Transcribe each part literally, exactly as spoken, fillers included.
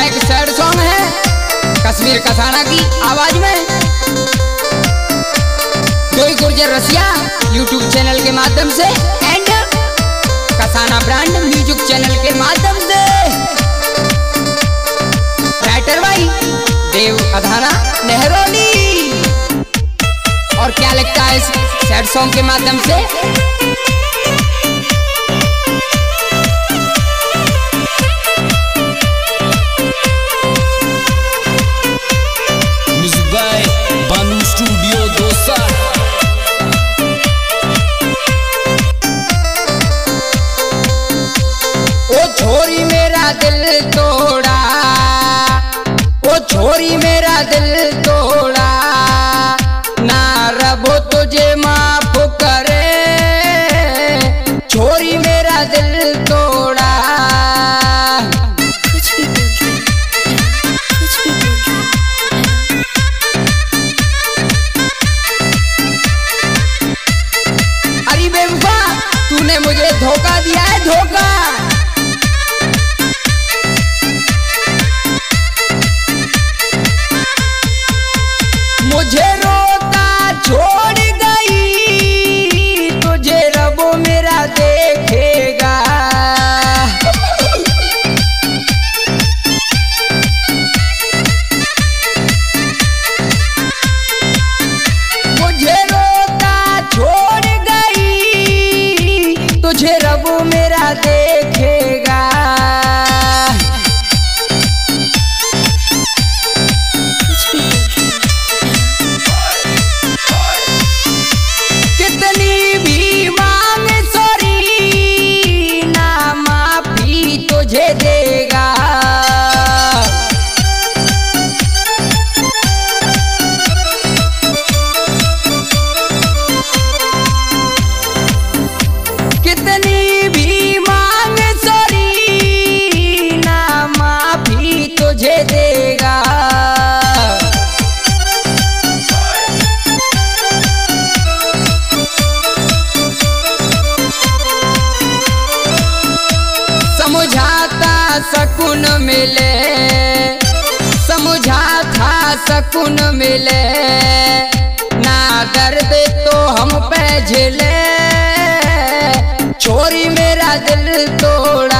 एक sad song है कश्मीर कसाना की आवाज में। कोई गुर्जर रसिया यूट्यूब चैनल के माध्यम से and Kasana brand music channel के माध्यम से। राइटर भाई देव अधाना नेहरोली। और क्या लगता है इस सैड सॉन्ग के माध्यम से? छोरी मेरा दिल तोड़ा, ओ छोरी मेरा दिल तोड़ा, ना रबो तुझे माफ करे, छोरी मेरा दिल तोड़ा। कुछ भी बोल कुछ भी बोल अरे बेवफा तूने मुझे धोखा दिया है, धोखा। मुझे रोता छोड़ गई, तुझे रबो मेरा देखेगा। मुझे रोता छोड़ गई, तुझे रबो मेरा देखेगा। देगा कितनी भी मांग सॉरी, ना माफी तुझे देगा। समझाता सकून मिले, समझा था सकून मिले, ना दर्द तो हम पे झेले, छोरी मेरा दिल तोड़ा।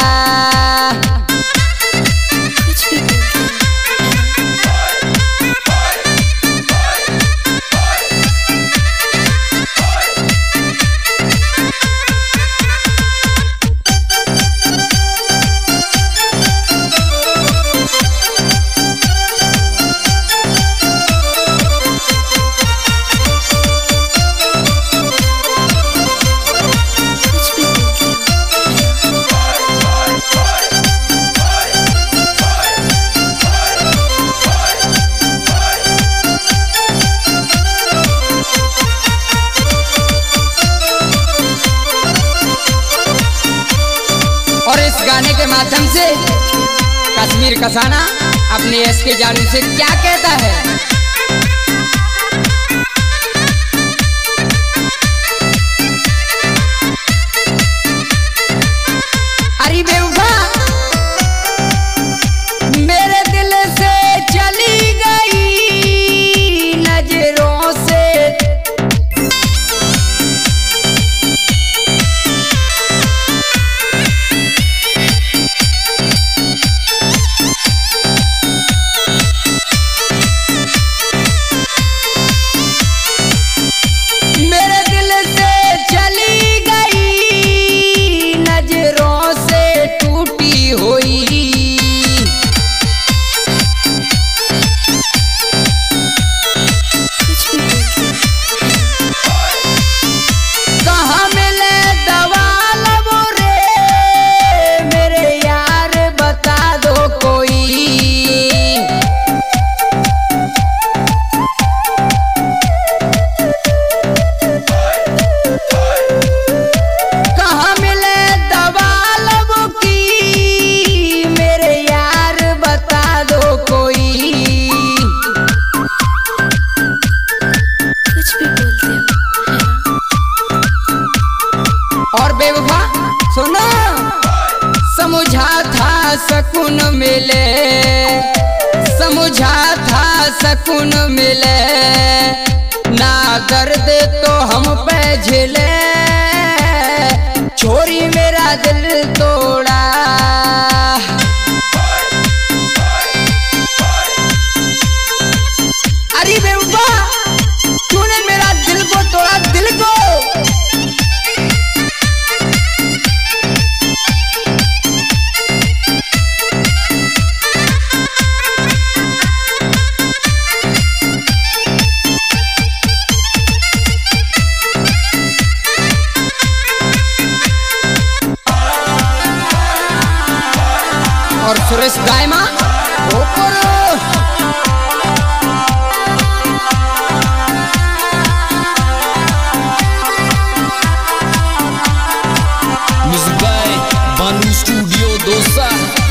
और इस गाने के माध्यम से कश्मीर कसाना अपने एस के जानू से क्या कहता है? अरे बेवफा मेरे दिल से चली गई नजरों से, मेरे दिल से चली गई नजरों से तू। सुकून मिले, समझा था सुकून मिले, ना दर्द तो हम पे झेले, छोरी मेरा दिल तोड़ा। अरे बेवफा तूने मेरा दिल को तोड़ा, दिल को। और सुरेश गायमा ऊपर। Music by Banu studio Dausa.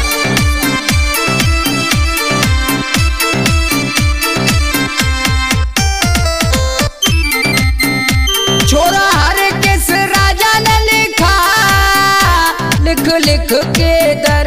छोरा हर किस राजा ने लिखा, लिख लिख के दर